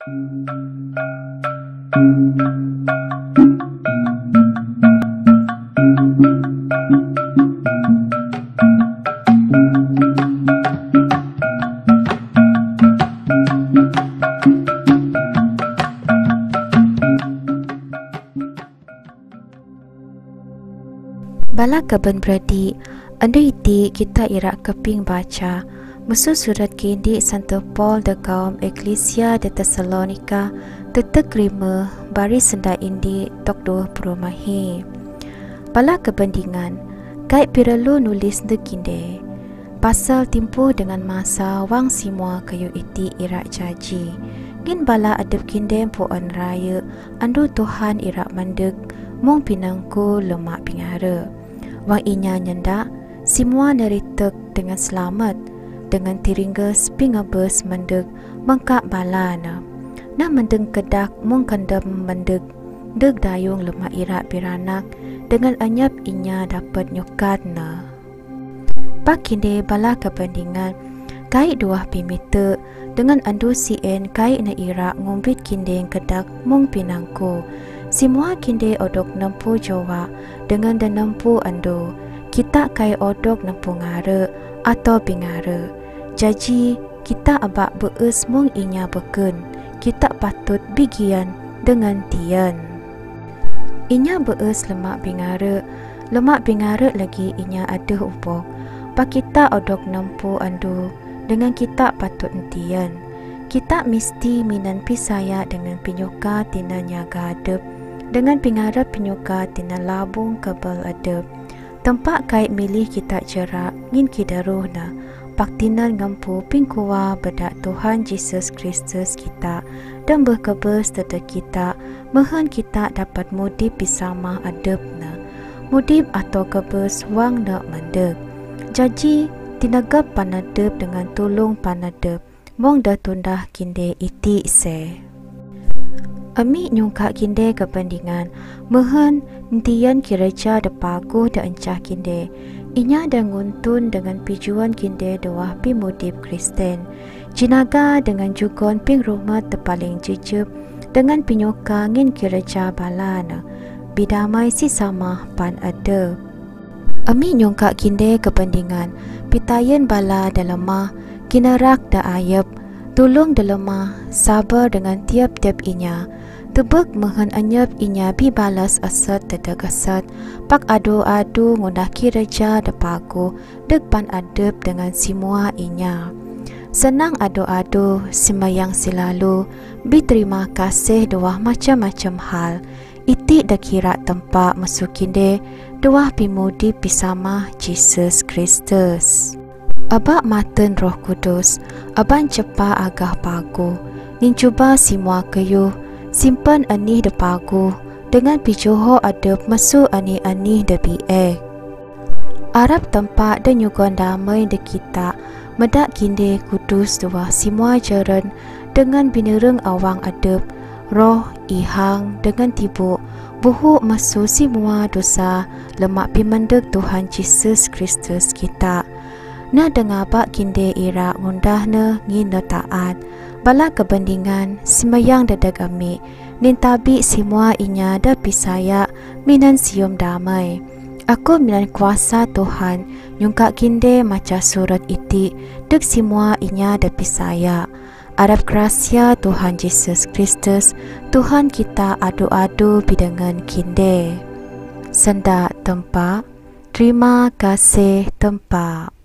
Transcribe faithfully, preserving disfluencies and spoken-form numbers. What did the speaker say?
Bala keben beradik, anda iti kita irak keping baca musuh surat kindi Sante Paul de kaum Eklesia BiThessalonika Tetŭk lima baris senda indi tok dua perumahi. Bala kebandingan, kait perlu nulis de kinde pasal timpu dengan masa wang semua kayu iti irak jaji. Ngin bala adab kinde puan raya andu Tuhan irak mandek mong pinangku lemak pingara. Wang inya nyenda semua neritek dengan selamat dengan tiringges pingabes mendek mengkak balana. Na mendeng kedak mong kendam mendek deg dayung lemak irak biranak dengan anyap inya dapat nyukat na. Pakinde bala kebandingan kait dua pimite dengan andu sien kait na irak ngumbit kinde kedak mong pinangku. Semua kinde odok nempu Jawa dengan dan nempu andu. Kita kai odok nempu ngare atau bingare. Jadi kita abak beus mong inya beken. Kita patut bigian dengan tian. Inya beus lemak bingare. Lemak bingare lagi inya ada upok. Pak kita odok nempu andu dengan kita patut tian. Kita mesti minan pisaya dengan pinyuka tina nyaga adep. Dengan pingarap penyuka tina labung kabel adep. Tempat kait milih kita jerak ngin kidaruh na. Paktinan ngampu pingkuwa bedak Tuhan Yesus Kristus kita dan berkebes tetap kita mehen kita dapat mudip bersama adep na. Mudip atau kebes wang nak mandek. Jadi tinagap panadep dengan tolong panadep mong dah tundah kinde iti se. Ami nyungkak kinde kebandingan mehen ntian kireja depagu da encah kinde. Inya dan nguntun dengan pijuan kinde doah pimudip Kristen. Jinaga dengan jugon ping rumah terpaling jejeb dengan pinyoka ngin kireja balana. Bidamai si sama pan ada. Ami nyungkak kinde kebandingan pitayen bala dalam mah kinarak da ayab. Tolong dalam mah sabar dengan tiap-tiap inya. Tebek mehen anyap inya bi balas asat dedak asat. Pak adu-adu ngundah kireja depaku depan adep dengan semua inya. Senang adu-adu semayang selalu. Bi terima kasih doah macam-macam hal. Iti dah kira tempat masukinde doah pimudi pisama Yesus Kristus. Abak maten Roh Kudus, aban cepa agah pagu. Nin cuba semua kayu. Simpan anih de pagu dengan pijoho adep masuk anih-anih de biek. Arab tempat dan nyugon damai de kita medak kinde kudus dua semua jaran dengan binereng awang adep roh ihang dengan tibuk buhu masuk semua dosa lemak pimandek Tuhan Yesus Kristus kita. Na dengabak kinde ira ngundahna ngina taat. Bala kebandingan semayang dadag ami nin tabi semua inya da pisaya minan sium damai. Aku minan kuasa Tuhan nyungkak kinde maca surat iti dek semua inya da pisaya. Arab gracia Tuhan Yesus Kristus Tuhan kita adu-adu bidangan kinde. Senda tempa. Terima kasih tempa.